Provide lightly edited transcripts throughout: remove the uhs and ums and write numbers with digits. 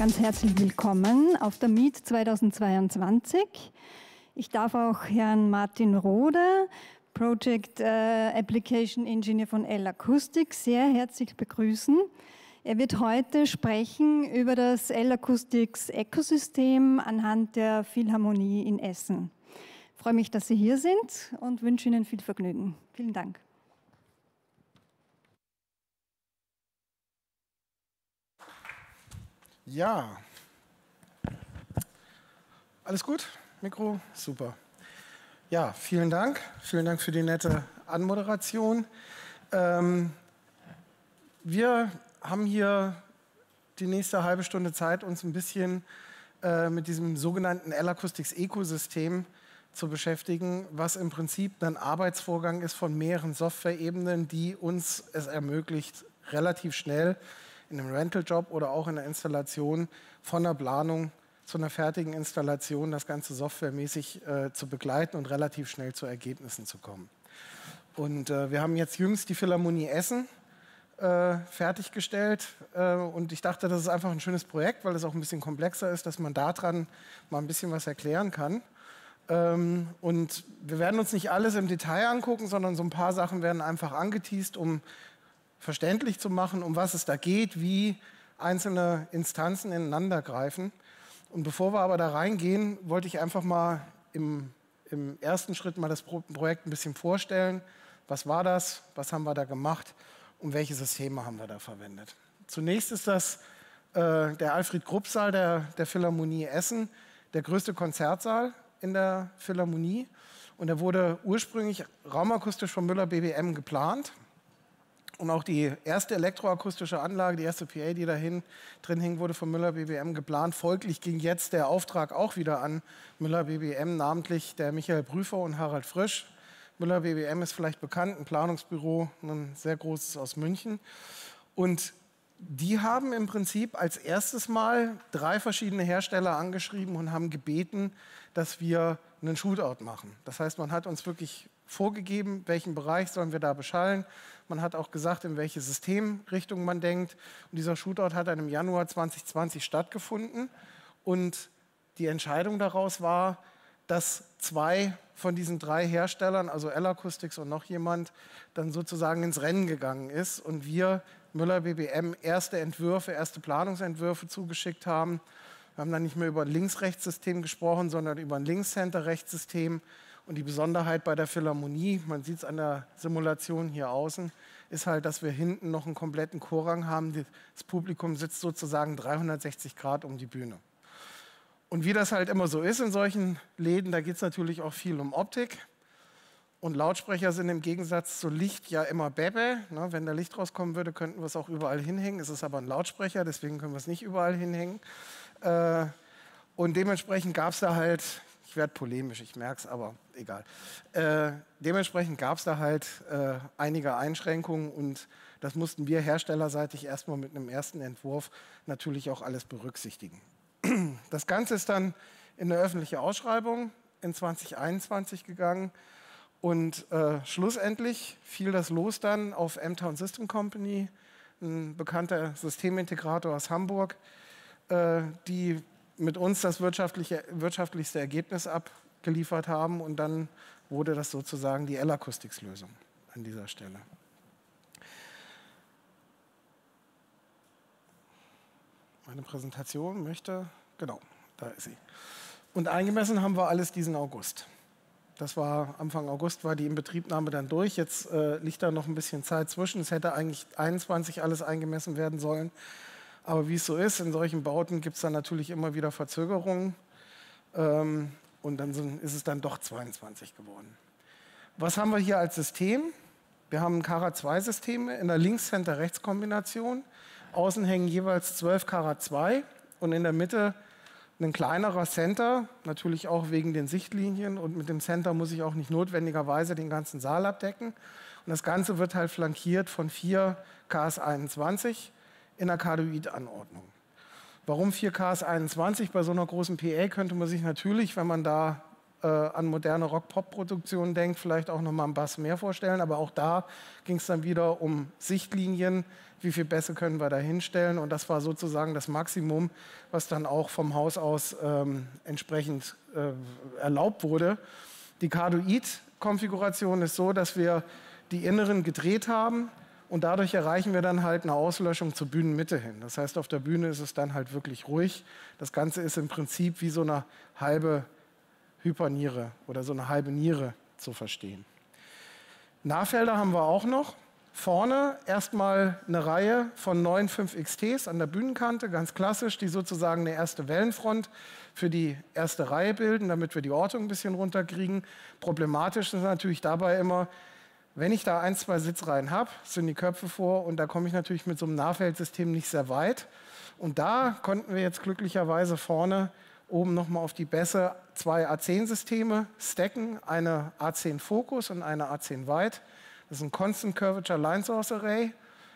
Ganz herzlich willkommen auf der Meet 2022. Ich darf auch Herrn Martin Rode, Project Application Engineer von L-Acoustics, sehr herzlich begrüßen. Er wird heute sprechen über das L-Acoustics Ökosystem anhand der Philharmonie in Essen. Ich freue mich, dass Sie hier sind und wünsche Ihnen viel Vergnügen. Vielen Dank. Ja, alles gut? Mikro? Super. Ja, vielen Dank. Vielen Dank für die nette Anmoderation. Wir haben hier die nächste halbe Stunde Zeit, uns ein bisschen mit diesem sogenannten L-Acoustics Ökosystem zu beschäftigen, was im Prinzip ein Arbeitsvorgang ist von mehreren Softwareebenen, die uns es ermöglicht, relativ schnell in einem Rental-Job oder auch in der Installation von der Planung zu einer fertigen Installation das Ganze softwaremäßig zu begleiten und relativ schnell zu Ergebnissen zu kommen. Und wir haben jetzt jüngst die Philharmonie Essen fertiggestellt und ich dachte, das ist einfach ein schönes Projekt, weil es auch ein bisschen komplexer ist, dass man daran mal ein bisschen was erklären kann. Und wir werden uns nicht alles im Detail angucken, sondern so ein paar Sachen werden einfach angeteast, um verständlich zu machen, um was es da geht, wie einzelne Instanzen ineinander greifen. Und bevor wir aber da reingehen, wollte ich einfach mal im ersten Schritt mal das Projekt ein bisschen vorstellen. Was war das? Was haben wir da gemacht? Und welche Systeme haben wir da verwendet? Zunächst ist das der Alfred-Krupp-Saal der Philharmonie Essen, der größte Konzertsaal in der Philharmonie. Und er wurde ursprünglich raumakustisch von Müller BBM geplant. Und auch die erste elektroakustische Anlage, die erste PA, die da drin hing, wurde von Müller BBM geplant. Folglich ging jetzt der Auftrag auch wieder an Müller BBM, namentlich der Michael Prüfer und Harald Frisch. Müller BBM ist vielleicht bekannt, ein Planungsbüro, ein sehr großes aus München. Und die haben im Prinzip als erstes Mal 3 verschiedene Hersteller angeschrieben und haben gebeten, dass wir einen Shootout machen. Das heißt, man hat uns wirklich vorgegeben, welchen Bereich sollen wir da beschallen. Man hat auch gesagt, in welche Systemrichtung man denkt. Und dieser Shootout hat dann im Januar 2020 stattgefunden. Und die Entscheidung daraus war, dass 2 von diesen 3 Herstellern, also L-Acoustics und noch jemand, dann sozusagen ins Rennen gegangen ist. Und wir, Müller BBM, erste Entwürfe, erste Planungsentwürfe zugeschickt haben. Wir haben dann nicht mehr über ein Links-Rechts-System gesprochen, sondern über ein Links-Center-Rechts-System. Und die Besonderheit bei der Philharmonie, man sieht es an der Simulation hier außen, ist halt, dass wir hinten noch einen kompletten Chorrang haben. Das Publikum sitzt sozusagen 360 Grad um die Bühne. Und wie das halt immer so ist in solchen Läden, da geht es natürlich auch viel um Optik. Und Lautsprecher sind im Gegensatz zu Licht ja immer Bäbe. Ne? Wenn da Licht rauskommen würde, könnten wir es auch überall hinhängen. Es ist aber ein Lautsprecher, deswegen können wir es nicht überall hinhängen. Und dementsprechend gab es da halt, ich werde polemisch, ich merke es, aber egal. Dementsprechend gab es da halt einige Einschränkungen und das mussten wir herstellerseitig erstmal mit einem ersten Entwurf natürlich auch alles berücksichtigen. Das Ganze ist dann in eine öffentliche Ausschreibung in 2021 gegangen und schlussendlich fiel das Los dann auf M-Town System Company, ein bekannter Systemintegrator aus Hamburg, die mit uns das wirtschaftlichste Ergebnis abgeliefert haben und dann wurde das sozusagen die L-Acoustics-Lösung an dieser Stelle. Meine Präsentation möchte, genau, da ist sie. Und eingemessen haben wir alles diesen August. Das war Anfang August, war die Inbetriebnahme dann durch. Jetzt liegt da noch ein bisschen Zeit zwischen. Es hätte eigentlich 21 alles eingemessen werden sollen. Aber wie es so ist, in solchen Bauten gibt es dann natürlich immer wieder Verzögerungen. Und dann ist es dann doch 22 geworden. Was haben wir hier als System? Wir haben Cara-2-Systeme in der Links-Center-Rechts-Kombination. Außen hängen jeweils 12 Cara-2 und in der Mitte ein kleinerer Center, natürlich auch wegen den Sichtlinien. Und mit dem Center muss ich auch nicht notwendigerweise den ganzen Saal abdecken. Und das Ganze wird halt flankiert von 4 KS21 in einer Kardioid-Anordnung. Warum 4 KS21? Bei so einer großen PA könnte man sich natürlich, wenn man da an moderne Rock-Pop-Produktionen denkt, vielleicht auch noch mal einen Bass mehr vorstellen. Aber auch da ging es dann wieder um Sichtlinien, wie viele Bässe können wir da hinstellen. Und das war sozusagen das Maximum, was dann auch vom Haus aus entsprechend erlaubt wurde. Die Cardioid-Konfiguration ist so, dass wir die Inneren gedreht haben und dadurch erreichen wir dann halt eine Auslöschung zur Bühnenmitte hin. Das heißt, auf der Bühne ist es dann halt wirklich ruhig. Das Ganze ist im Prinzip wie so eine halbe Hyperniere oder so eine halbe Niere zu verstehen. Nahfelder haben wir auch noch. Vorne erstmal eine Reihe von 9 5XTs an der Bühnenkante, ganz klassisch, die sozusagen eine erste Wellenfront für die erste Reihe bilden, damit wir die Ortung ein bisschen runterkriegen. Problematisch ist natürlich dabei immer, wenn ich da 1, 2 Sitzreihen habe, sind die Köpfe vor und da komme ich natürlich mit so einem Nahfeldsystem nicht sehr weit. Und da konnten wir jetzt glücklicherweise vorne oben nochmal auf die Bässe 2 A10-Systeme stacken, eine A10 Focus und eine A10 Wide. Das ist ein Constant Curvature Line Source Array.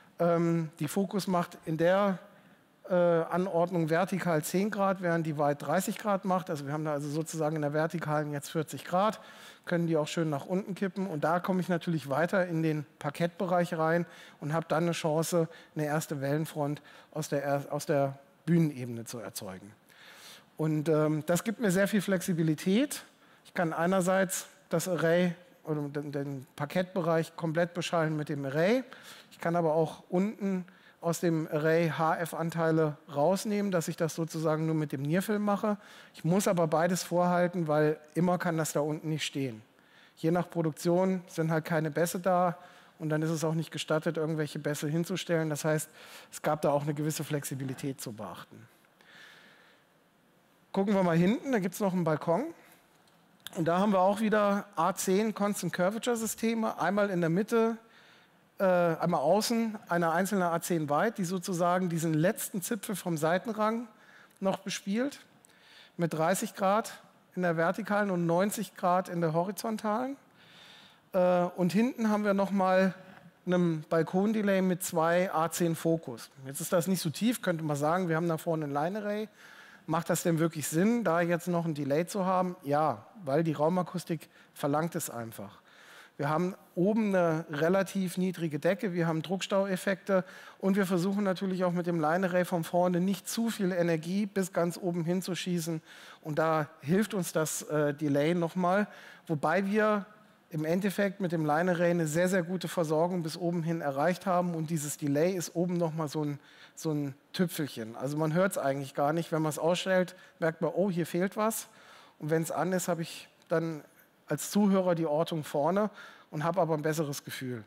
Die Focus macht in der Anordnung vertikal 10 Grad, während die Wide 30 Grad macht. Also wir haben da also sozusagen in der vertikalen jetzt 40 Grad, können die auch schön nach unten kippen. Und da komme ich natürlich weiter in den Parkettbereich rein und habe dann eine Chance, eine erste Wellenfront aus der Bühnenebene zu erzeugen. Und das gibt mir sehr viel Flexibilität. Ich kann einerseits das Array oder den Parkettbereich komplett beschallen mit dem Array. Ich kann aber auch unten aus dem Array HF-Anteile rausnehmen, dass ich das sozusagen nur mit dem Nearfill mache. Ich muss aber beides vorhalten, weil immer kann das da unten nicht stehen. Je nach Produktion sind halt keine Bässe da und dann ist es auch nicht gestattet, irgendwelche Bässe hinzustellen. Das heißt, es gab da auch eine gewisse Flexibilität zu beachten. Gucken wir mal hinten, da gibt es noch einen Balkon. Und da haben wir auch wieder A10 Constant Curvature Systeme, einmal in der Mitte, einmal außen eine einzelne A10 Wide, die sozusagen diesen letzten Zipfel vom Seitenrang noch bespielt, mit 30 Grad in der vertikalen und 90 Grad in der horizontalen. Und hinten haben wir nochmal einen Balkondelay mit 2 A10 Focus. Jetzt ist das nicht so tief, könnte man sagen, wir haben da vorne ein Line Array. Macht das denn wirklich Sinn, da jetzt noch ein Delay zu haben? Ja, weil die Raumakustik verlangt es einfach. Wir haben oben eine relativ niedrige Decke, wir haben Druckstaueffekte und wir versuchen natürlich auch mit dem Line Array von vorne nicht zu viel Energie bis ganz oben hinzuschießen. Und da hilft uns das Delay nochmal, wobei wir im Endeffekt mit dem Line Array eine sehr, sehr gute Versorgung bis oben hin erreicht haben. Und dieses Delay ist oben nochmal so ein Tüpfelchen. Also man hört es eigentlich gar nicht. Wenn man es ausstellt, merkt man, oh, hier fehlt was. Und wenn es an ist, habe ich dann als Zuhörer die Ortung vorne und habe aber ein besseres Gefühl.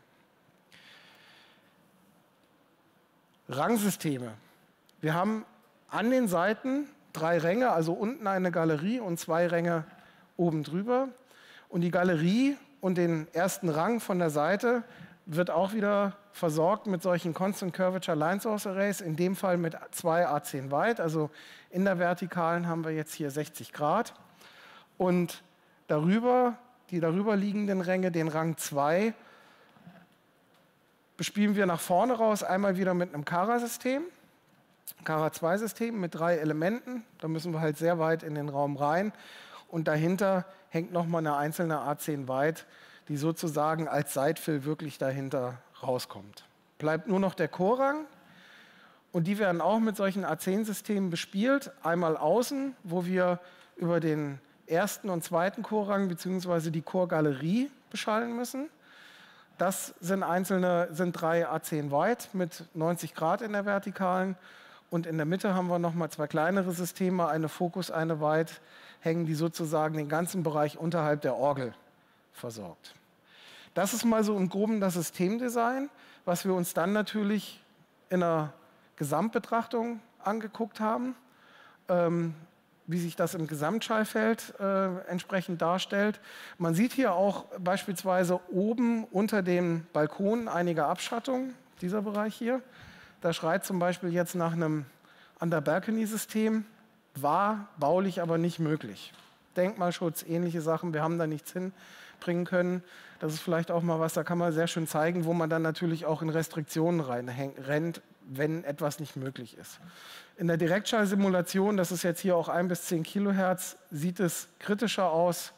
Rangsysteme. Wir haben an den Seiten 3 Ränge, also unten eine Galerie und 2 Ränge oben drüber. Und die Galerie und den ersten Rang von der Seite wird auch wieder versorgt mit solchen Constant Curvature Line Source Arrays, in dem Fall mit 2 A10 Wide. Also in der Vertikalen haben wir jetzt hier 60 Grad. Und die darüber liegenden Ränge, den Rang 2, bespielen wir nach vorne raus, einmal wieder mit einem Cara-System, Cara-2-System mit 3 Elementen. Da müssen wir halt sehr weit in den Raum rein. Und dahinter hängt nochmal eine einzelne A10 Wide, die sozusagen als Sidefill wirklich dahinter rauskommt. Bleibt nur noch der Chorrang. Und die werden auch mit solchen A10-Systemen bespielt. Einmal außen, wo wir über den ersten und zweiten Chorrang bzw. die Chorgalerie beschallen müssen. Das sind 3 A10 Wide mit 90 Grad in der vertikalen. Und in der Mitte haben wir nochmal 2 kleinere Systeme, eine Focus, eine Wide, hängen, die sozusagen den ganzen Bereich unterhalb der Orgel versorgt. Das ist mal so im Groben das Systemdesign, was wir uns dann natürlich in einer Gesamtbetrachtung angeguckt haben, wie sich das im Gesamtschallfeld entsprechend darstellt. Man sieht hier auch beispielsweise oben unter dem Balkon einige Abschattungen, dieser Bereich hier. Da schreit zum Beispiel jetzt nach einem Under-Balcony-System, war baulich aber nicht möglich. Denkmalschutz, ähnliche Sachen, wir haben da nichts hinbringen können. Das ist vielleicht auch mal was, da kann man sehr schön zeigen, wo man dann natürlich auch in Restriktionen rennt, wenn etwas nicht möglich ist. In der Direktschallsimulation, das ist jetzt hier auch 1 bis 10 Kilohertz, sieht es kritischer aus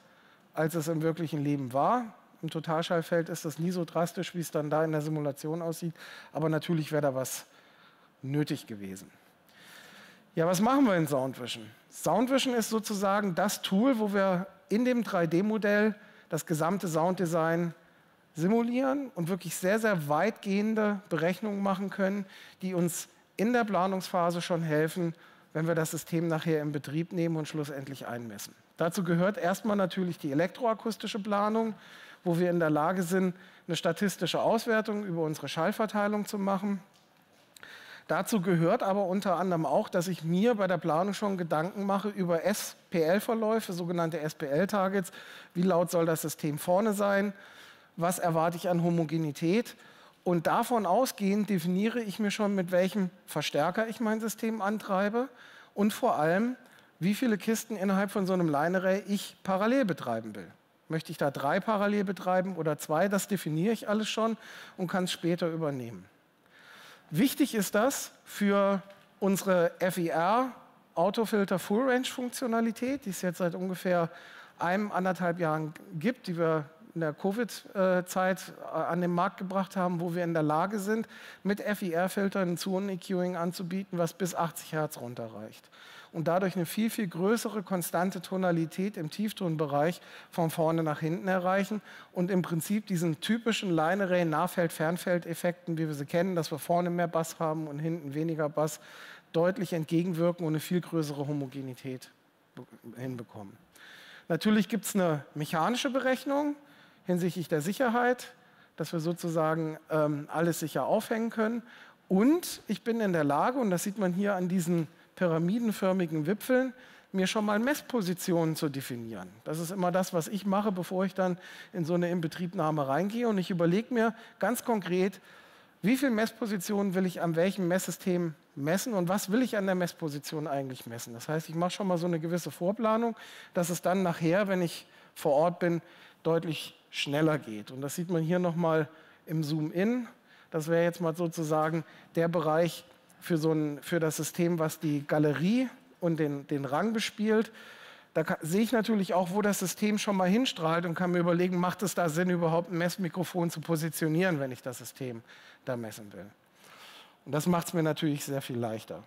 als es im wirklichen Leben war. Im Totalschallfeld ist das nie so drastisch, wie es dann da in der Simulation aussieht. Aber natürlich wäre da was nötig gewesen. Ja, was machen wir in Soundvision? Soundvision ist sozusagen das Tool, wo wir in dem 3D-Modell das gesamte Sounddesign simulieren und wirklich sehr, sehr weitgehende Berechnungen machen können, die uns in der Planungsphase schon helfen, wenn wir das System nachher in Betrieb nehmen und schlussendlich einmessen. Dazu gehört erstmal natürlich die elektroakustische Planung, wo wir in der Lage sind, eine statistische Auswertung über unsere Schallverteilung zu machen. Dazu gehört aber unter anderem auch, dass ich mir bei der Planung schon Gedanken mache über SPL-Verläufe, sogenannte SPL-Targets. Wie laut soll das System vorne sein? Was erwarte ich an Homogenität? Und davon ausgehend definiere ich mir schon, mit welchem Verstärker ich mein System antreibe und vor allem, wie viele Kisten innerhalb von so einem Line-Array ich parallel betreiben will. Möchte ich da 3 parallel betreiben oder 2? Das definiere ich alles schon und kann es später übernehmen. Wichtig ist das für unsere FIR Autofilter Full Range Funktionalität, die es jetzt seit ungefähr 1,5 Jahren gibt, die wir in der Covid-Zeit an den Markt gebracht haben, wo wir in der Lage sind, mit FIR-Filtern ein Zonen-EQing anzubieten, was bis 80 Hertz runterreicht. Und dadurch eine viel, viel größere konstante Tonalität im Tieftonbereich von vorne nach hinten erreichen und im Prinzip diesen typischen Line-Array-Nahfeld-Fernfeld-Effekten, wie wir sie kennen, dass wir vorne mehr Bass haben und hinten weniger Bass, deutlich entgegenwirken und eine viel größere Homogenität hinbekommen. Natürlich gibt es eine mechanische Berechnung hinsichtlich der Sicherheit, dass wir sozusagen alles sicher aufhängen können. Und ich bin in der Lage, und das sieht man hier an diesen pyramidenförmigen Wipfeln, mir schon mal Messpositionen zu definieren. Das ist immer das, was ich mache, bevor ich dann in so eine Inbetriebnahme reingehe. Und ich überlege mir ganz konkret, wie viele Messpositionen will ich an welchem Messsystem messen und was will ich an der Messposition eigentlich messen. Das heißt, ich mache schon mal so eine gewisse Vorplanung, dass es dann nachher, wenn ich vor Ort bin, deutlich schneller geht. Und das sieht man hier nochmal im Zoom-In. Das wäre jetzt mal sozusagen der Bereich für das System, was die Galerie und den Rang bespielt. Da sehe ich natürlich auch, wo das System schon mal hinstrahlt und kann mir überlegen, macht es da Sinn, überhaupt ein Messmikrofon zu positionieren, wenn ich das System da messen will. Und das macht es mir natürlich sehr viel leichter.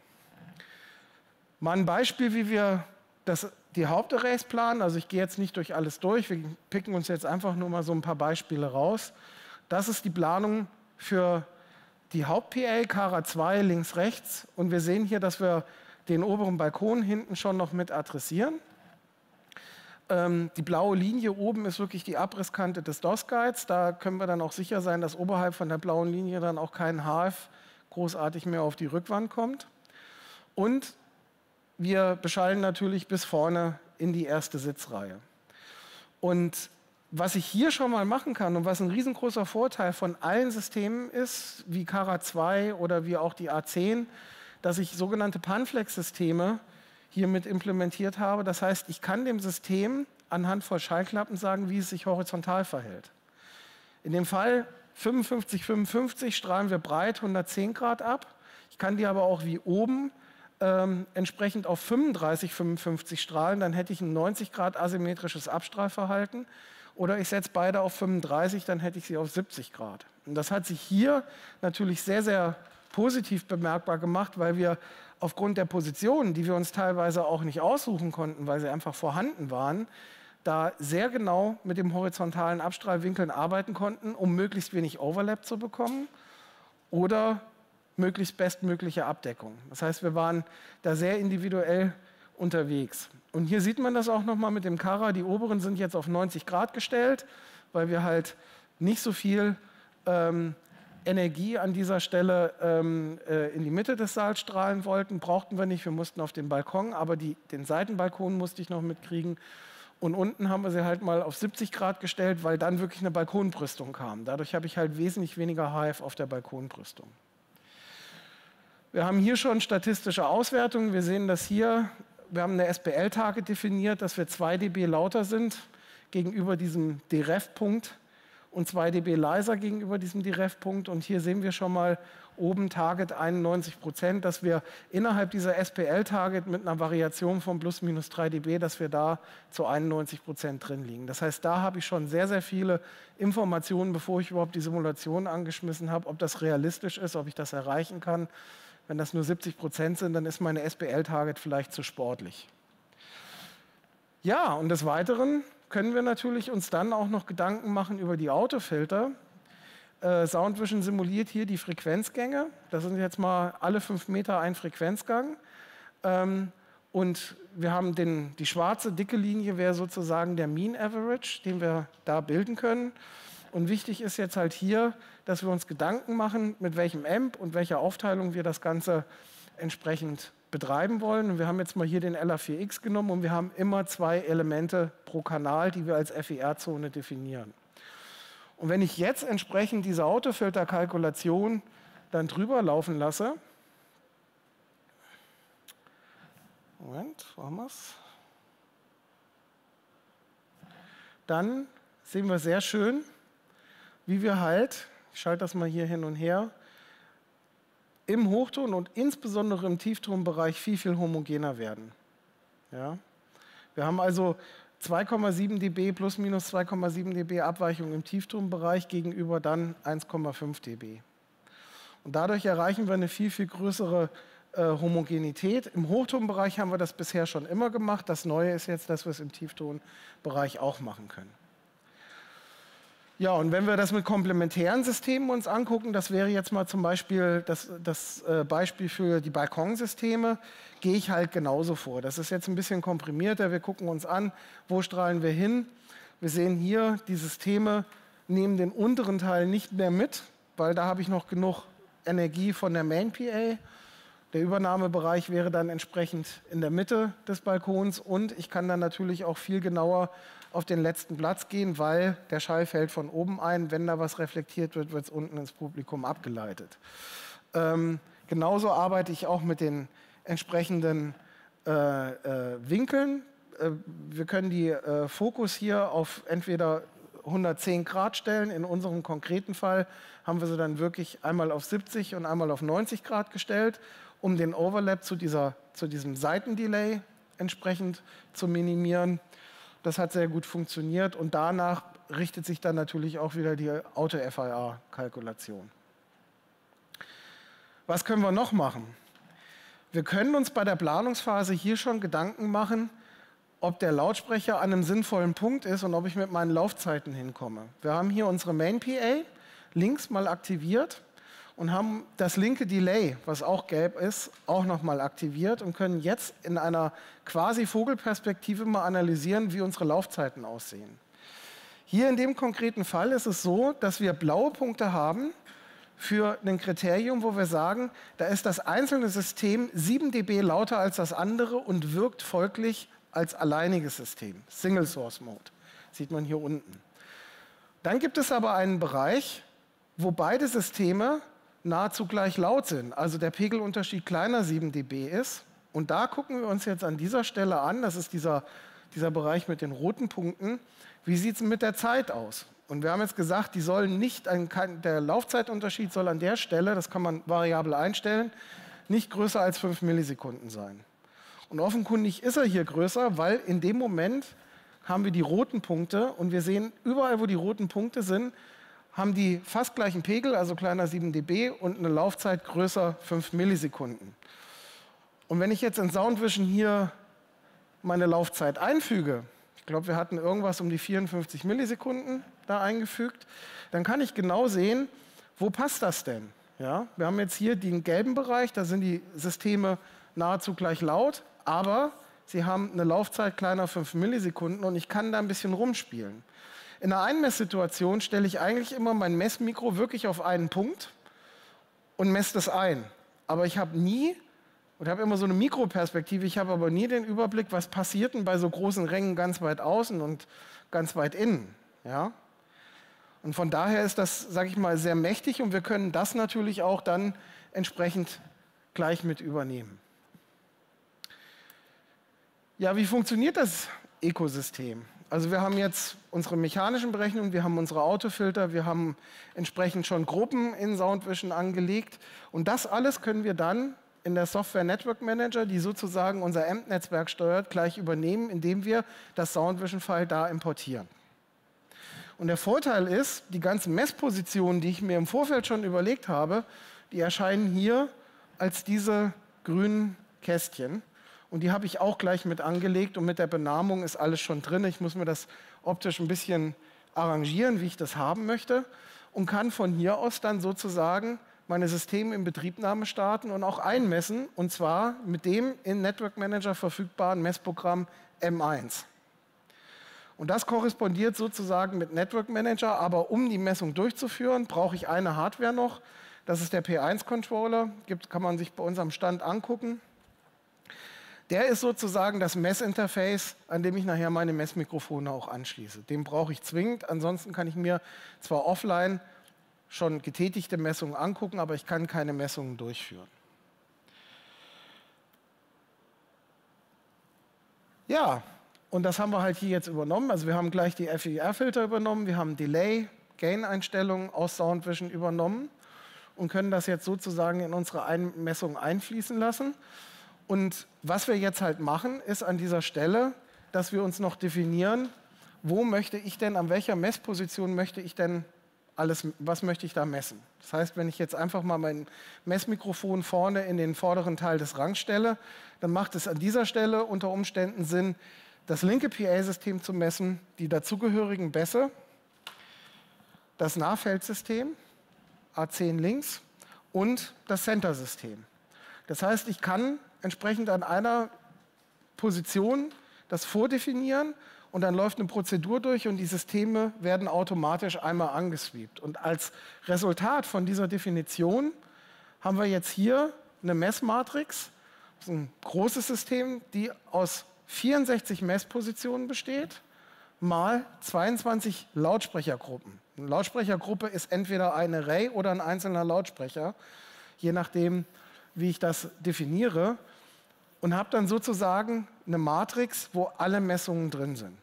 Mal ein Beispiel, wie wir die Hauptarrays planen. Also ich gehe jetzt nicht durch alles durch, wir picken uns jetzt einfach nur mal so ein paar Beispiele raus. Das ist die Planung für die Haupt-PA, Cara 2, links, rechts. Und wir sehen hier, dass wir den oberen Balkon hinten schon noch mit adressieren. Die blaue Linie oben ist wirklich die Abrisskante des DOS-Guides. Da können wir dann auch sicher sein, dass oberhalb von der blauen Linie dann auch kein HF großartig mehr auf die Rückwand kommt. Und wir beschallen natürlich bis vorne in die erste Sitzreihe. Und was ich hier schon mal machen kann und was ein riesengroßer Vorteil von allen Systemen ist, wie Cara 2 oder wie auch die A10, dass ich sogenannte Panflex-Systeme hier mit implementiert habe. Das heißt, ich kann dem System anhand von Schallklappen sagen, wie es sich horizontal verhält. In dem Fall 55-55 strahlen wir breit 110 Grad ab. Ich kann die aber auch wie oben entsprechend auf 35-55 strahlen. Dann hätte ich ein 90 Grad asymmetrisches Abstrahlverhalten. Oder ich setze beide auf 35, dann hätte ich sie auf 70 Grad. Und das hat sich hier natürlich sehr, sehr positiv bemerkbar gemacht, weil wir aufgrund der Positionen, die wir uns teilweise auch nicht aussuchen konnten, weil sie einfach vorhanden waren, da sehr genau mit dem horizontalen Abstrahlwinkeln arbeiten konnten, um möglichst wenig Overlap zu bekommen oder möglichst bestmögliche Abdeckung. Das heißt, wir waren da sehr individuell unterwegs. Und hier sieht man das auch nochmal mit dem Cara. Die oberen sind jetzt auf 90 Grad gestellt, weil wir halt nicht so viel Energie an dieser Stelle in die Mitte des Saals strahlen wollten. Brauchten wir nicht, wir mussten auf den Balkon, aber den Seitenbalkon musste ich noch mitkriegen. Und unten haben wir sie halt mal auf 70 Grad gestellt, weil dann wirklich eine Balkonbrüstung kam. Dadurch habe ich halt wesentlich weniger HF auf der Balkonbrüstung. Wir haben hier schon statistische Auswertungen. Wir sehen das hier. Wir haben eine SPL-Target definiert, dass wir 2 dB lauter sind gegenüber diesem DREF-Punkt und 2 dB leiser gegenüber diesem DREF-Punkt. Und hier sehen wir schon mal oben Target 91%, dass wir innerhalb dieser SPL-Target mit einer Variation von plus minus 3 dB, dass wir da zu 91% drin liegen. Das heißt, da habe ich schon sehr, sehr viele Informationen, bevor ich überhaupt die Simulation angeschmissen habe, ob das realistisch ist, ob ich das erreichen kann. Wenn das nur 70% sind, dann ist meine SPL-Target vielleicht zu sportlich. Ja, und des Weiteren können wir natürlich uns dann auch noch Gedanken machen über die Autofilter. Soundvision simuliert hier die Frequenzgänge. Das sind jetzt mal alle 5 Meter ein Frequenzgang. Und wir haben die schwarze, dicke Linie wäre sozusagen der Mean Average, den wir da bilden können. Und wichtig ist jetzt halt hier, dass wir uns Gedanken machen, mit welchem Amp und welcher Aufteilung wir das Ganze entsprechend betreiben wollen. Und wir haben jetzt mal hier den LA4X genommen und wir haben immer 2 Elemente pro Kanal, die wir als FER-Zone definieren. Und wenn ich jetzt entsprechend diese Autofilterkalkulation dann drüber laufen lasse, Moment, machen wir es. Dann sehen wir sehr schön, wie wir halt, ich schalte das mal hier hin und her, im Hochton und insbesondere im Tieftonbereich viel, viel homogener werden. Ja? Wir haben also 2,7 dB plus minus 2,7 dB Abweichung im Tieftonbereich gegenüber dann 1,5 dB. Und dadurch erreichen wir eine viel, viel größere Homogenität. Im Hochtonbereich haben wir das bisher schon immer gemacht. Das Neue ist jetzt, dass wir es im Tieftonbereich auch machen können. Ja, und wenn wir das mit komplementären Systemen uns angucken, das wäre jetzt mal zum Beispiel das Beispiel für die Balkonsysteme, gehe ich halt genauso vor. Das ist jetzt ein bisschen komprimierter. Wir gucken uns an, wo strahlen wir hin. Wir sehen hier, die Systeme nehmen den unteren Teil nicht mehr mit, weil da habe ich noch genug Energie von der Main PA. Der Übernahmebereich wäre dann entsprechend in der Mitte des Balkons und ich kann dann natürlich auch viel genauer auf den letzten Platz gehen, weil der Schall fällt von oben ein. Wenn da was reflektiert wird, wird es unten ins Publikum abgeleitet. Genauso arbeite ich auch mit den entsprechenden Winkeln. Wir können die Fokus hier auf entweder 110 Grad stellen. In unserem konkreten Fall haben wir sie dann wirklich einmal auf 70 und einmal auf 90 Grad gestellt, um den Overlap zu diesem Seitendelay entsprechend zu minimieren. Das hat sehr gut funktioniert und danach richtet sich dann natürlich auch wieder die Auto-FIR-Kalkulation. Was können wir noch machen? Wir können uns bei der Planungsphase hier schon Gedanken machen, ob der Lautsprecher an einem sinnvollen Punkt ist und ob ich mit meinen Laufzeiten hinkomme. Wir haben hier unsere Main PA links mal aktiviert und haben das linke Delay, was auch gelb ist, auch nochmal aktiviert und können jetzt in einer quasi Vogelperspektive mal analysieren, wie unsere Laufzeiten aussehen. Hier in dem konkreten Fall ist es so, dass wir blaue Punkte haben für ein Kriterium, wo wir sagen, da ist das einzelne System 7 dB lauter als das andere und wirkt folglich als alleiniges System, Single Source Mode, sieht man hier unten. Dann gibt es aber einen Bereich, wo beide Systeme nahezu gleich laut sind, also der Pegelunterschied kleiner 7 dB ist. Und da gucken wir uns jetzt an dieser Stelle an, das ist dieser Bereich mit den roten Punkten, wie sieht es mit der Zeit aus? Und wir haben jetzt gesagt, die sollen nicht, der Laufzeitunterschied soll an der Stelle, das kann man variabel einstellen, nicht größer als 5 Millisekunden sein. Und offenkundig ist er hier größer, weil in dem Moment haben wir die roten Punkte und wir sehen, überall wo die roten Punkte sind, haben die fast gleichen Pegel, also kleiner 7 dB und eine Laufzeit größer 5 Millisekunden. Und wenn ich jetzt in Soundvision hier meine Laufzeit einfüge, ich glaube, wir hatten irgendwas um die 54 Millisekunden da eingefügt, dann kann ich genau sehen, wo passt das denn? Ja, wir haben jetzt hier den gelben Bereich, da sind die Systeme nahezu gleich laut, aber sie haben eine Laufzeit kleiner 5 Millisekunden und ich kann da ein bisschen rumspielen. In einer Einmesssituation stelle ich eigentlich immer mein Messmikro wirklich auf einen Punkt und messe das ein. Aber ich habe nie, und habe immer so eine Mikroperspektive, ich habe aber nie den Überblick, was passiert denn bei so großen Rängen ganz weit außen und ganz weit innen. Ja? Und von daher ist das, sage ich mal, sehr mächtig und wir können das natürlich auch dann entsprechend gleich mit übernehmen. Ja, wie funktioniert das Ökosystem? Also wir haben jetzt unsere mechanischen Berechnungen, wir haben unsere Autofilter, wir haben entsprechend schon Gruppen in SoundVision angelegt. Und das alles können wir dann in der Software Network Manager, die sozusagen unser AMP-Netzwerk steuert, gleich übernehmen, indem wir das SoundVision-File da importieren. Und der Vorteil ist, die ganzen Messpositionen, die ich mir im Vorfeld schon überlegt habe, die erscheinen hier als diese grünen Kästchen. Und die habe ich auch gleich mit angelegt und mit der Benamung ist alles schon drin. Ich muss mir das optisch ein bisschen arrangieren, wie ich das haben möchte und kann von hier aus dann sozusagen meine Systeme in Betriebnahme starten und auch einmessen, und zwar mit dem in Network Manager verfügbaren Messprogramm M1. Und das korrespondiert sozusagen mit Network Manager, aber um die Messung durchzuführen, brauche ich eine Hardware noch. Das ist der P1-Controller, kann man sich bei uns am Stand angucken. Der ist sozusagen das Messinterface, an dem ich nachher meine Messmikrofone auch anschließe. Den brauche ich zwingend, ansonsten kann ich mir zwar offline schon getätigte Messungen angucken, aber ich kann keine Messungen durchführen. Ja, und das haben wir halt hier jetzt übernommen. Also wir haben gleich die FER-Filter übernommen, wir haben Delay, Gain-Einstellungen aus SoundVision übernommen und können das jetzt sozusagen in unsere Messung einfließen lassen. Und was wir jetzt halt machen, ist an dieser Stelle, dass wir uns noch definieren, wo möchte ich denn, an welcher Messposition möchte ich denn was möchte ich da messen. Das heißt, wenn ich jetzt einfach mal mein Messmikrofon vorne in den vorderen Teil des Rangs stelle, dann macht es an dieser Stelle unter Umständen Sinn, das linke PA-System zu messen, die dazugehörigen Bässe, das Nahfeldsystem, A10 links und das Center-System. Das heißt, ich kann entsprechend an einer Position das vordefinieren und dann läuft eine Prozedur durch und die Systeme werden automatisch einmal angesweept. Und als Resultat von dieser Definition haben wir jetzt hier eine Messmatrix, das ist ein großes System, die aus 64 Messpositionen besteht, mal 22 Lautsprechergruppen. Eine Lautsprechergruppe ist entweder ein Array oder ein einzelner Lautsprecher, je nachdem, wie ich das definiere, und habe dann sozusagen eine Matrix, wo alle Messungen drin sind.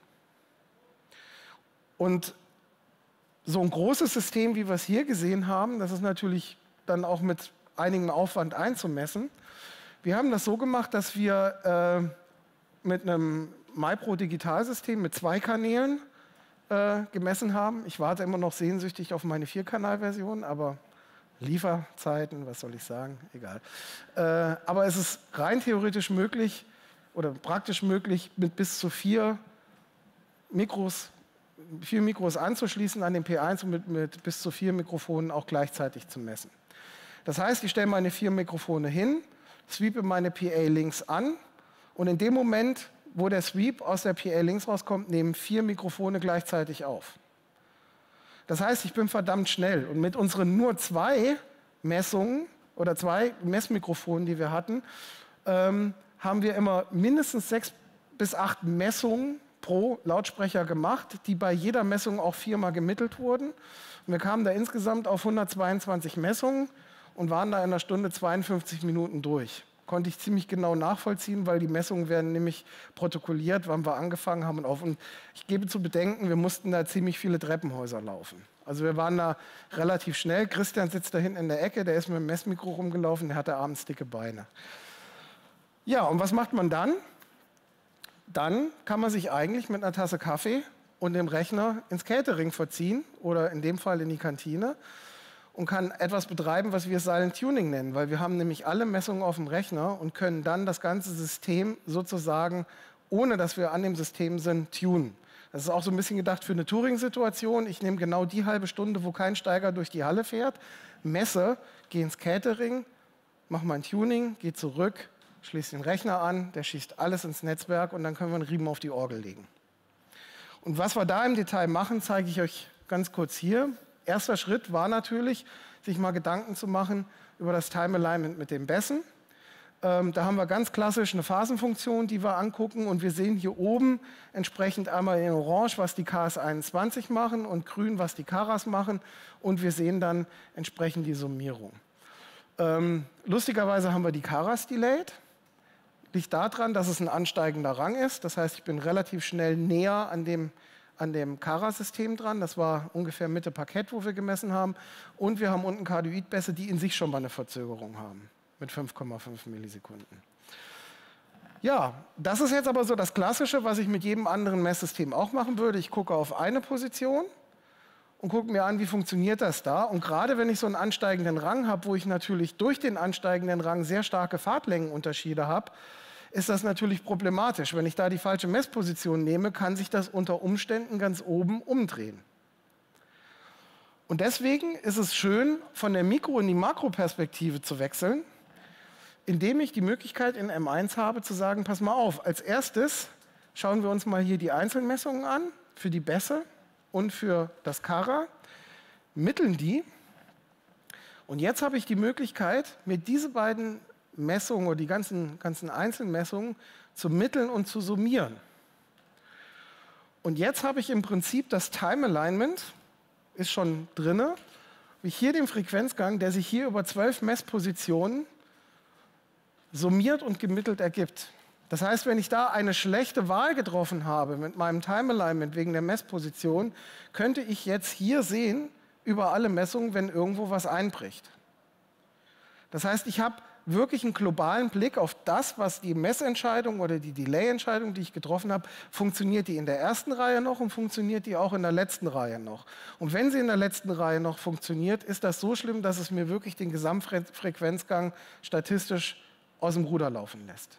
Und so ein großes System, wie wir es hier gesehen haben, das ist natürlich dann auch mit einigem Aufwand einzumessen. Wir haben das so gemacht, dass wir mit einem MyPro-Digitalsystem mit 2 Kanälen gemessen haben. Ich warte immer noch sehnsüchtig auf meine 4-Kanal-Version, aber Lieferzeiten, was soll ich sagen, egal. Aber es ist rein theoretisch möglich oder praktisch möglich, mit bis zu 4 Mikros anzuschließen an den P1 und mit bis zu 4 Mikrofonen auch gleichzeitig zu messen. Das heißt, ich stelle meine 4 Mikrofone hin, sweepe meine PA links an und in dem Moment, wo der Sweep aus der PA links rauskommt, nehmen 4 Mikrofone gleichzeitig auf. Das heißt, ich bin verdammt schnell. Und mit unseren nur 2 Messungen oder 2 Messmikrofonen, die wir hatten, haben wir immer mindestens 6 bis 8 Messungen pro Lautsprecher gemacht, die bei jeder Messung auch 4-mal gemittelt wurden. Und wir kamen da insgesamt auf 122 Messungen und waren da in einer Stunde 52 Minuten durch. Konnte ich ziemlich genau nachvollziehen, weil die Messungen werden nämlich protokolliert, wann wir angefangen haben und auf. Und ich gebe zu bedenken, wir mussten da ziemlich viele Treppenhäuser laufen. Also wir waren da relativ schnell. Christian sitzt da hinten in der Ecke, der ist mit dem Messmikro rumgelaufen, der hatte abends dicke Beine. Ja, und was macht man dann? Dann kann man sich eigentlich mit einer Tasse Kaffee und dem Rechner ins Catering verziehen oder in dem Fall in die Kantine und kann etwas betreiben, was wir Silent Tuning nennen, weil wir haben nämlich alle Messungen auf dem Rechner und können dann das ganze System sozusagen, ohne dass wir an dem System sind, tunen. Das ist auch so ein bisschen gedacht für eine Touring-Situation. Ich nehme genau die halbe Stunde, wo kein Steiger durch die Halle fährt, messe, gehe ins Catering, mache mein Tuning, gehe zurück, schließe den Rechner an, der schießt alles ins Netzwerk und dann können wir einen Riemen auf die Orgel legen. Und was wir da im Detail machen, zeige ich euch ganz kurz hier. Erster Schritt war natürlich, sich mal Gedanken zu machen über das Time Alignment mit den Bässen. Da haben wir ganz klassisch eine Phasenfunktion, die wir angucken und wir sehen hier oben entsprechend einmal in Orange, was die KS21 machen und grün, was die Karas machen und wir sehen dann entsprechend die Summierung. Lustigerweise haben wir die Karas delayed. liegt daran, dass es ein ansteigender Rang ist. Das heißt, ich bin relativ schnell näher an dem Cara-System dran. Das war ungefähr Mitte Parkett, wo wir gemessen haben. Und wir haben unten Kardioidbässe, die in sich schon mal eine Verzögerung haben mit 5,5 Millisekunden. Ja, das ist jetzt aber so das Klassische, was ich mit jedem anderen Messsystem auch machen würde. Ich gucke auf eine Position und gucke mir an, wie funktioniert das da. Und gerade wenn ich so einen ansteigenden Rang habe, wo ich natürlich durch den ansteigenden Rang sehr starke Fahrtlängenunterschiede habe, ist das natürlich problematisch. Wenn ich da die falsche Messposition nehme, kann sich das unter Umständen ganz oben umdrehen. Und deswegen ist es schön, von der Mikro- in die Makroperspektive zu wechseln, indem ich die Möglichkeit in M1 habe, zu sagen, pass mal auf, als erstes schauen wir uns mal hier die Einzelmessungen an, für die Bässe und für das Cara, mitteln die. Und jetzt habe ich die Möglichkeit, mir diese beiden Messungen oder die ganzen Einzelmessungen zu mitteln und zu summieren. Und jetzt habe ich im Prinzip das Time Alignment, ist schon drin, wie hier den Frequenzgang, der sich hier über 12 Messpositionen summiert und gemittelt ergibt. Das heißt, wenn ich da eine schlechte Wahl getroffen habe mit meinem Time Alignment wegen der Messposition, könnte ich jetzt hier sehen, über alle Messungen, wenn irgendwo was einbricht. Das heißt, ich habe wirklich einen globalen Blick auf das, was die Messentscheidung oder die Delay-Entscheidung, die ich getroffen habe, funktioniert die in der ersten Reihe noch und funktioniert die auch in der letzten Reihe noch. Und wenn sie in der letzten Reihe noch funktioniert, ist das so schlimm, dass es mir wirklich den Gesamtfrequenzgang statistisch aus dem Ruder laufen lässt.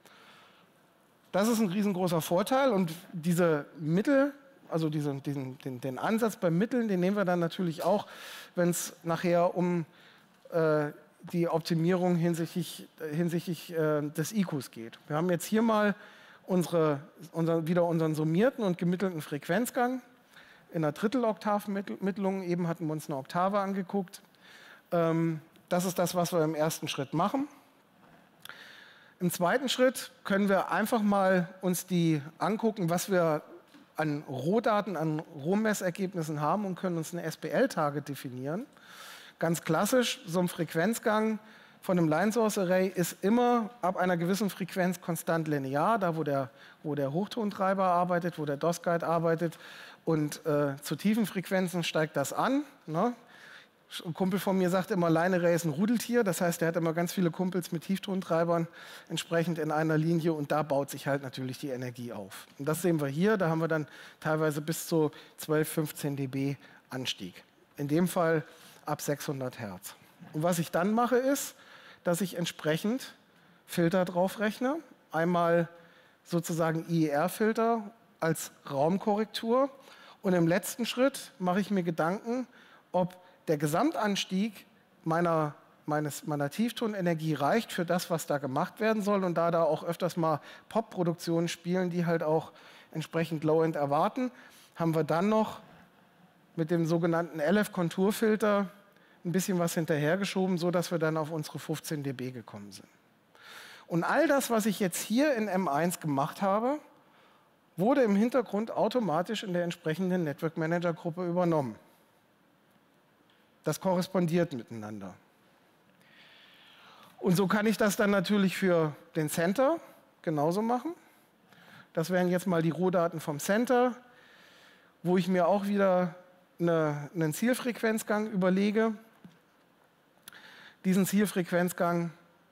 Das ist ein riesengroßer Vorteil und diese Mittel, also den Ansatz beim Mitteln, den nehmen wir dann natürlich auch, wenn es nachher um die Optimierung hinsichtlich des IQs geht. Wir haben jetzt hier mal wieder unseren summierten und gemittelten Frequenzgang in einer Dritteloktavmittelung. Eben hatten wir uns eine Oktave angeguckt. Das ist das, was wir im ersten Schritt machen. Im zweiten Schritt können wir einfach mal uns die angucken, was wir an Rohdaten, an Rohmessergebnissen haben und können uns eine SPL-Target definieren. Ganz klassisch, so ein Frequenzgang von einem Line-Source-Array ist immer ab einer gewissen Frequenz konstant linear, da wo der Hochtontreiber arbeitet, wo der DOS-Guide arbeitet. Und zu tiefen Frequenzen steigt das an. Ne? Ein Kumpel von mir sagt immer, Line-Array ist ein Rudeltier. Das heißt, er hat immer ganz viele Kumpels mit Tieftontreibern entsprechend in einer Linie und da baut sich halt natürlich die Energie auf. Und das sehen wir hier. Da haben wir dann teilweise bis zu 12, 15 dB Anstieg. In dem Fall ab 600 Hertz. Und was ich dann mache, ist, dass ich entsprechend Filter drauf rechne. Einmal sozusagen IER-Filter als Raumkorrektur. Und im letzten Schritt mache ich mir Gedanken, ob der Gesamtanstieg meiner Tieftonenergie reicht für das, was da gemacht werden soll. Und da auch öfters mal Pop-Produktionen spielen, die halt auch entsprechend Low-End erwarten, haben wir dann noch mit dem sogenannten LF-Konturfilter ein bisschen was hinterhergeschoben, sodass wir dann auf unsere 15 dB gekommen sind. Und all das, was ich jetzt hier in M1 gemacht habe, wurde im Hintergrund automatisch in der entsprechenden Network Manager Gruppe übernommen. Das korrespondiert miteinander. Und so kann ich das dann natürlich für den Center genauso machen. Das wären jetzt mal die Rohdaten vom Center, wo ich mir auch wieder einen Zielfrequenzgang überlege. Auf diesen Zielfrequenzgang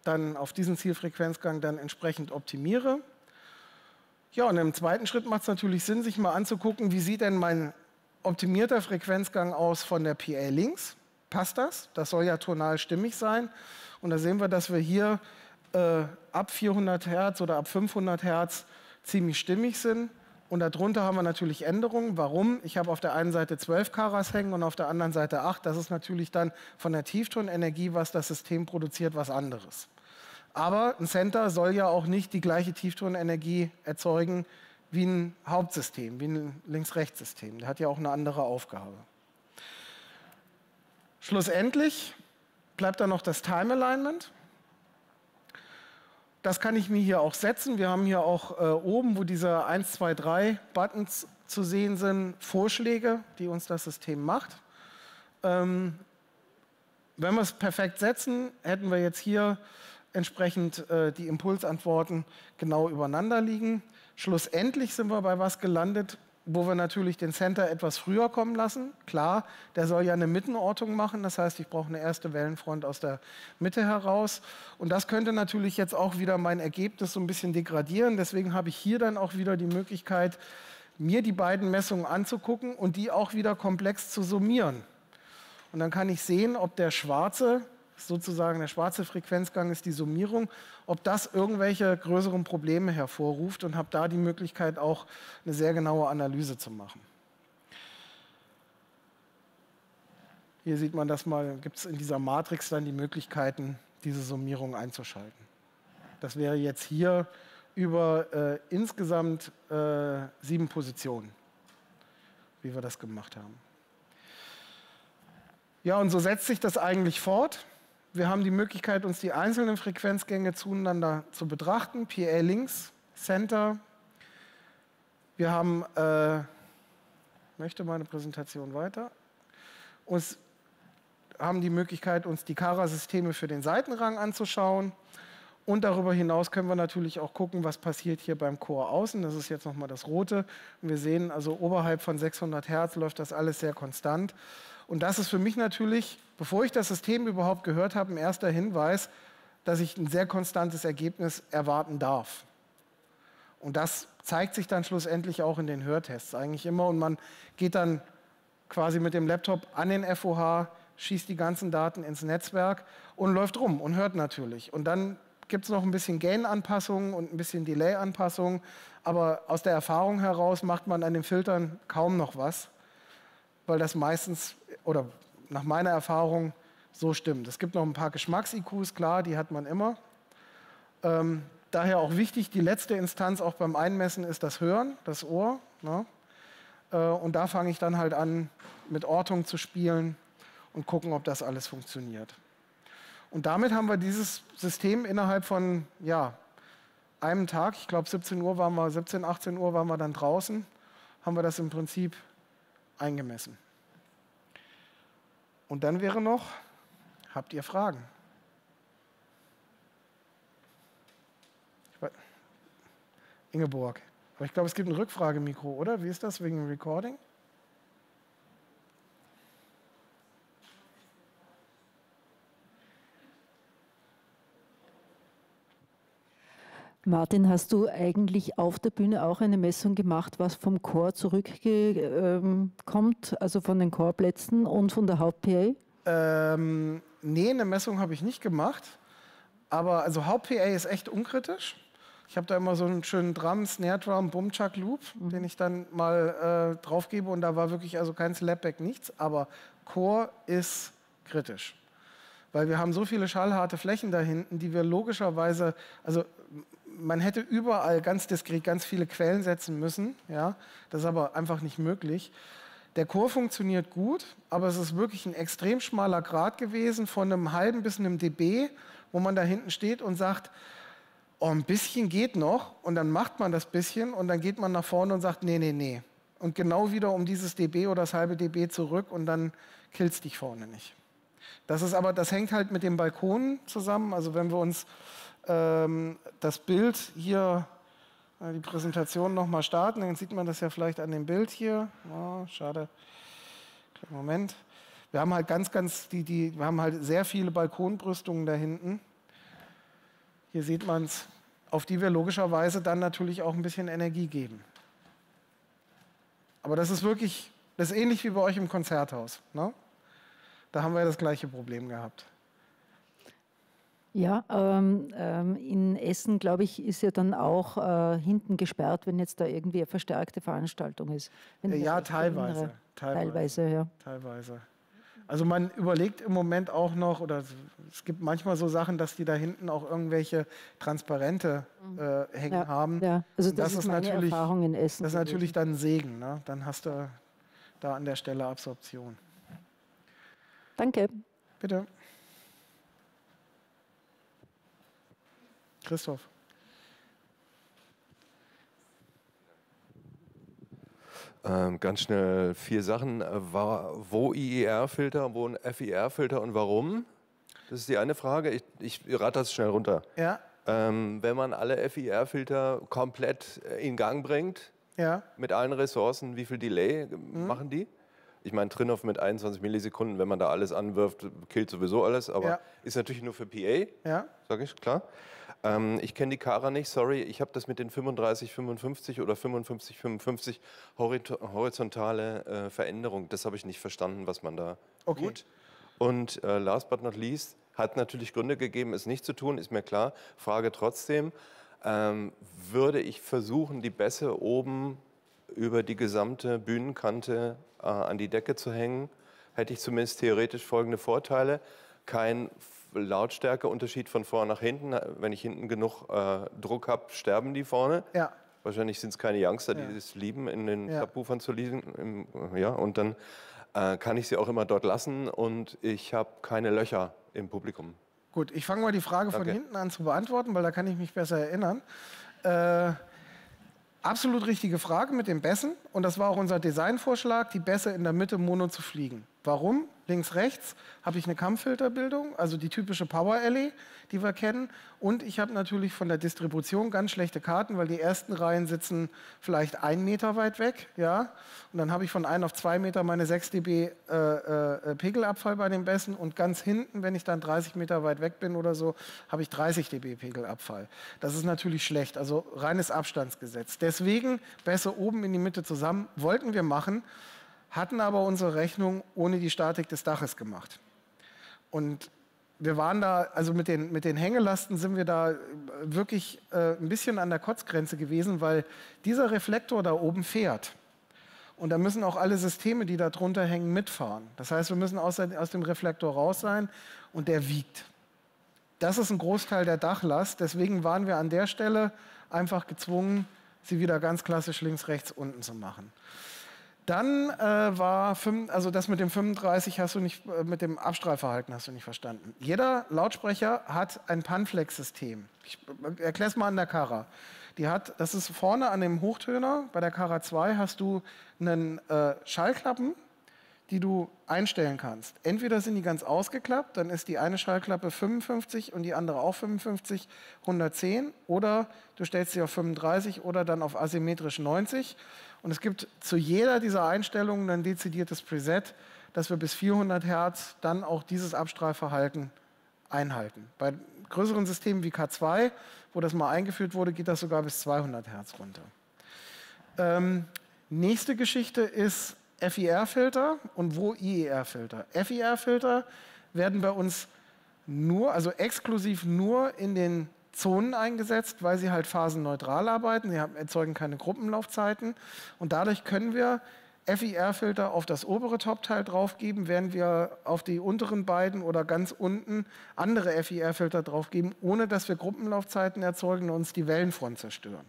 dann entsprechend optimiere. Ja, und im zweiten Schritt macht es natürlich Sinn, sich mal anzugucken, wie sieht denn mein optimierter Frequenzgang aus von der PA links. Passt das? Das soll ja tonal stimmig sein. Und da sehen wir, dass wir hier ab 400 Hertz oder ab 500 Hertz ziemlich stimmig sind. Und darunter haben wir natürlich Änderungen. Warum? Ich habe auf der einen Seite 12 Caras hängen und auf der anderen Seite 8. Das ist natürlich dann von der Tieftonenergie, was das System produziert, was anderes. Aber ein Center soll ja auch nicht die gleiche Tieftonenergie erzeugen wie ein Hauptsystem, wie ein Links-Rechts-System. Der hat ja auch eine andere Aufgabe. Schlussendlich bleibt dann noch das Time Alignment. Das kann ich mir hier auch setzen. Wir haben hier auch oben, wo diese 1, 2, 3 Buttons zu sehen sind, Vorschläge, die uns das System macht. Wenn wir es perfekt setzen, hätten wir jetzt hier entsprechend die Impulsantworten genau übereinander liegen. Schlussendlich sind wir bei was gelandet, wo wir natürlich den Center etwas früher kommen lassen. Klar, der soll ja eine Mittenortung machen, das heißt, ich brauche eine erste Wellenfront aus der Mitte heraus. Und das könnte natürlich jetzt auch wieder mein Ergebnis so ein bisschen degradieren. Deswegen habe ich hier dann auch wieder die Möglichkeit, mir die beiden Messungen anzugucken und die auch wieder komplex zu summieren. Und dann kann ich sehen, ob der schwarze Frequenzgang ist die Summierung, ob das irgendwelche größeren Probleme hervorruft und habe da die Möglichkeit, auch eine sehr genaue Analyse zu machen. Hier sieht man das mal, gibt es in dieser Matrix dann die Möglichkeiten, diese Summierung einzuschalten. Das wäre jetzt hier über insgesamt 7 Positionen, wie wir das gemacht haben. Ja, und so setzt sich das eigentlich fort. Wir haben die Möglichkeit, uns die einzelnen Frequenzgänge zueinander zu betrachten. PA links, Center. Wir haben, möchte meine Präsentation weiter, uns haben die Möglichkeit, uns die Kara-Systeme für den Seitenrang anzuschauen. Und darüber hinaus können wir natürlich auch gucken, was passiert hier beim Chor außen. Das ist jetzt nochmal das Rote. Und wir sehen, also oberhalb von 600 Hertz läuft das alles sehr konstant. Und das ist für mich natürlich, bevor ich das System überhaupt gehört habe, ein erster Hinweis, dass ich ein sehr konstantes Ergebnis erwarten darf. Und das zeigt sich dann schlussendlich auch in den Hörtests eigentlich immer. Und man geht dann quasi mit dem Laptop an den FOH, schießt die ganzen Daten ins Netzwerk und läuft rum und hört natürlich. Und dann gibt es noch ein bisschen Gain-Anpassungen und ein bisschen Delay-Anpassungen. Aber aus der Erfahrung heraus macht man an den Filtern kaum noch was, weil das meistens, oder nach meiner Erfahrung, so stimmt. Es gibt noch ein paar Geschmacks-IQs, klar, die hat man immer. Daher auch wichtig, die letzte Instanz auch beim Einmessen ist das Hören, das Ohr. Ne? Und da fange ich dann halt an, mit Ortung zu spielen und gucken, ob das alles funktioniert. Und damit haben wir dieses System innerhalb von einem Tag, ich glaube 17, 18 Uhr waren wir dann draußen, haben wir das im Prinzip eingemessen. Und dann wäre noch, habt ihr Fragen? Ingeborg, aber ich glaube, es gibt ein Rückfragemikro, oder? Wie ist das wegen dem Recording? Martin, hast du eigentlich auf der Bühne auch eine Messung gemacht, was vom Chor zurückkommt, also von den Chorplätzen und von der Haupt-PA? Nee, eine Messung habe ich nicht gemacht, aber also Haupt-PA ist echt unkritisch. Ich habe da immer so einen schönen Drum, Snare Drum, Bum-Chuck-Loop, den ich dann mal drauf gebe und da war wirklich also kein Slapback, nichts, aber Chor ist kritisch. Weil wir haben so viele schallharte Flächen da hinten, die wir logischerweise, also man hätte überall ganz diskret ganz viele Quellen setzen müssen, ja? Das ist aber einfach nicht möglich. Der Chor funktioniert gut, aber es ist wirklich ein extrem schmaler Grat gewesen, von einem halben bis einem dB, wo man da hinten steht und sagt, oh, ein bisschen geht noch und dann macht man das bisschen und dann geht man nach vorne und sagt, nee, nee, nee. Und genau wieder um dieses dB oder das halbe dB zurück und dann killt's dich vorne nicht. Das hängt halt mit dem Balkon zusammen, also wenn wir uns das Bild hier, die Präsentation nochmal starten, dann sieht man das ja vielleicht an dem Bild hier. Oh, schade. Moment. Wir haben halt wir haben halt sehr viele Balkonbrüstungen da hinten. Hier sieht man es, auf die wir logischerweise dann natürlich auch ein bisschen Energie geben. Aber das ist wirklich, das ist ähnlich wie bei euch im Konzerthaus. Ne? Da haben wir das gleiche Problem gehabt. Ja, in Essen, glaube ich, ist ja dann auch hinten gesperrt, wenn jetzt da irgendwie eine verstärkte Veranstaltung ist. Ja, teilweise. Teilweise, ja. Teilweise. Also man überlegt im Moment auch noch, oder es gibt manchmal so Sachen, dass die da hinten auch irgendwelche Transparente hängen haben. Ja, also das ist meine natürlich, Erfahrung in Essen. Das ist natürlich dann ein Segen. Ne? Dann hast du da an der Stelle Absorption. Danke. Bitte. Christoph. Ganz schnell 4 Sachen. Wo IER-Filter, wo ein FIR-Filter und warum? Das ist die eine Frage. Ich rate das schnell runter. Ja, Wenn man alle FIR-Filter komplett in Gang bringt, ja. mit allen Ressourcen, wie viel Delay machen die? Ich meine, Trinnov mit 21 Millisekunden, wenn man da alles anwirft, killt sowieso alles, aber ist natürlich nur für PA, sage ich, klar. Ich kenne die Kara nicht, sorry, ich habe das mit den 35-55 oder 55-55 horizontale Veränderung, das habe ich nicht verstanden, was man da tut. Und last but not least, hat natürlich Gründe gegeben, es nicht zu tun, ist mir klar. Frage trotzdem, würde ich versuchen, die Bässe oben über die gesamte Bühnenkante an die Decke zu hängen, hätte ich zumindest theoretisch folgende Vorteile. Kein Lautstärkeunterschied von vorne nach hinten. Wenn ich hinten genug Druck habe, sterben die vorne. Ja. Wahrscheinlich sind es keine Youngster, die es lieben, in den Subwoofern zu liegen. Und dann kann ich sie auch immer dort lassen und ich habe keine Löcher im Publikum. Gut, ich fange mal die Frage von hinten an zu beantworten, weil da kann ich mich besser erinnern. Absolut richtige Frage mit den Bässen. Und das war auch unser Designvorschlag, die Bässe in der Mitte mono zu fliegen. Warum? Links, rechts habe ich eine Kammfilterbildung, also die typische Power Alley, die wir kennen. Und ich habe natürlich von der Distribution ganz schlechte Karten, weil die ersten Reihen sitzen vielleicht 1 Meter weit weg. Ja? Und dann habe ich von 1 auf 2 Meter meine 6 dB Pegelabfall bei den Bässen. Und ganz hinten, wenn ich dann 30 Meter weit weg bin oder so, habe ich 30 dB Pegelabfall. Das ist natürlich schlecht, also reines Abstandsgesetz. Deswegen Bässe oben in die Mitte zusammen wollten wir machen, hatten aber unsere Rechnung ohne die Statik des Daches gemacht. Und wir waren da, also mit den Hängelasten sind wir da wirklich ein bisschen an der Kotzgrenze gewesen, weil dieser Reflektor da oben fährt. Und da müssen auch alle Systeme, die da drunter hängen, mitfahren. Das heißt, wir müssen aus dem Reflektor raus sein und der wiegt. Das ist ein Großteil der Dachlast, deswegen waren wir an der Stelle einfach gezwungen, sie wieder ganz klassisch links, rechts, unten zu machen. Dann war, also das mit dem 35 hast du nicht, mit dem Abstrahlverhalten hast du nicht verstanden. Jeder Lautsprecher hat ein Panflex-System. Ich erkläre es mal an der Kara. Das ist vorne an dem Hochtöner, bei der Kara 2 hast du einen Schallklappen, die du einstellen kannst. Entweder sind die ganz ausgeklappt, dann ist die eine Schallklappe 55 und die andere auch 55, 110, oder du stellst sie auf 35 oder dann auf asymmetrisch 90. Und es gibt zu jeder dieser Einstellungen ein dezidiertes Preset, dass wir bis 400 Hertz dann auch dieses Abstrahlverhalten einhalten. Bei größeren Systemen wie K2, wo das mal eingeführt wurde, geht das sogar bis 200 Hertz runter. Nächste Geschichte ist FIR-Filter und wo IER-Filter. FIR-Filter werden bei uns nur, also exklusiv nur in den Zonen eingesetzt, weil sie halt phasenneutral arbeiten. Sie erzeugen keine Gruppenlaufzeiten und dadurch können wir FIR-Filter auf das obere Top-Teil draufgeben, während wir auf die unteren beiden oder ganz unten andere FIR-Filter draufgeben, ohne dass wir Gruppenlaufzeiten erzeugen und uns die Wellenfront zerstören.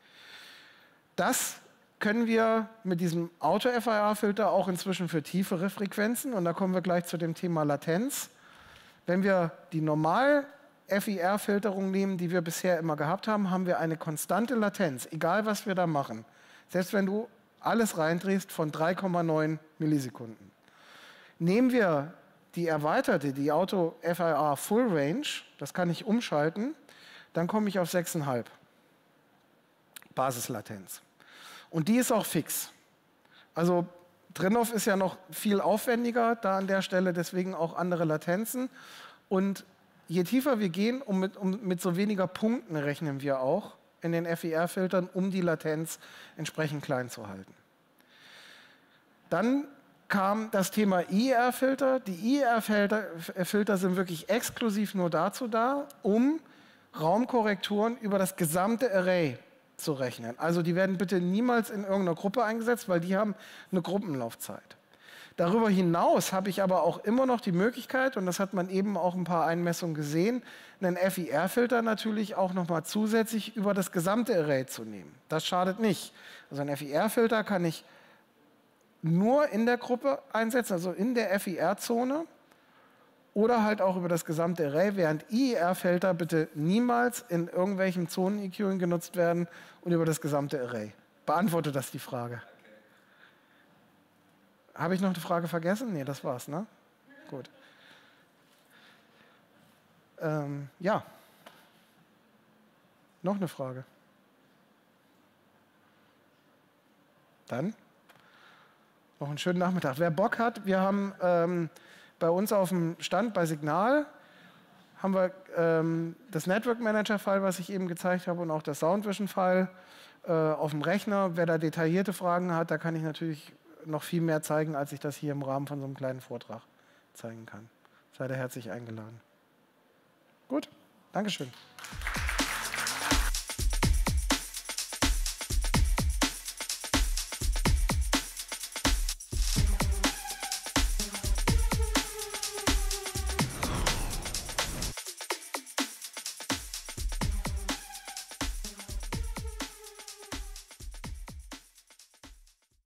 Das können wir mit diesem Auto-FIR-Filter auch inzwischen für tiefere Frequenzen, und da kommen wir gleich zu dem Thema Latenz. Wenn wir die normal FIR-Filterung nehmen, die wir bisher immer gehabt haben, haben wir eine konstante Latenz, egal was wir da machen. Selbst wenn du alles reindrehst, von 3,9 Millisekunden. Nehmen wir die erweiterte, die Auto-FIR Full Range, das kann ich umschalten, dann komme ich auf 6,5 Basislatenz. Und die ist auch fix. Also Trinnov ist ja noch viel aufwendiger da an der Stelle, deswegen auch andere Latenzen. Und je tiefer wir gehen, mit so weniger Punkten rechnen wir auch in den FIR-Filtern, um die Latenz entsprechend klein zu halten. Dann kam das Thema IER-Filter. Die IER-Filter sind wirklich exklusiv nur dazu da, um Raumkorrekturen über das gesamte Array zu rechnen. Also die werden bitte niemals in irgendeiner Gruppe eingesetzt, weil die haben eine Gruppenlaufzeit. Darüber hinaus habe ich aber auch immer noch die Möglichkeit, und das hat man eben auch ein paar Einmessungen gesehen, einen FIR-Filter natürlich auch nochmal zusätzlich über das gesamte Array zu nehmen. Das schadet nicht. Also einen FIR-Filter kann ich nur in der Gruppe einsetzen, also in der FIR-Zone, oder halt auch über das gesamte Array, während IER-Filter bitte niemals in irgendwelchen Zonen-EQing genutzt werden und über das gesamte Array. Beantwortet das die Frage? Habe ich noch eine Frage vergessen? Nee, das war's, ne? Gut. Ja. Noch eine Frage? Dann noch einen schönen Nachmittag. Wer Bock hat, wir haben bei uns auf dem Stand bei Signal haben wir das Network Manager-File, was ich eben gezeigt habe, und auch das Soundvision-File auf dem Rechner. Wer da detaillierte Fragen hat, da kann ich natürlich noch viel mehr zeigen, als ich das hier im Rahmen von so einem kleinen Vortrag zeigen kann. Seid ihr herzlich eingeladen. Gut, Dankeschön.